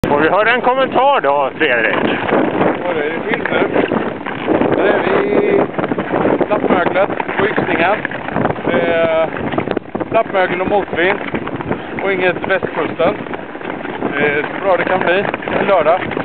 Får vi höra en kommentar då, Fredrik? Ja, det är fint nu. Nu är vi i Lappmöglet på Yxtingan. Det är lappmögel och motvind och inget västkusten. Det är så bra det kan bli en lördag.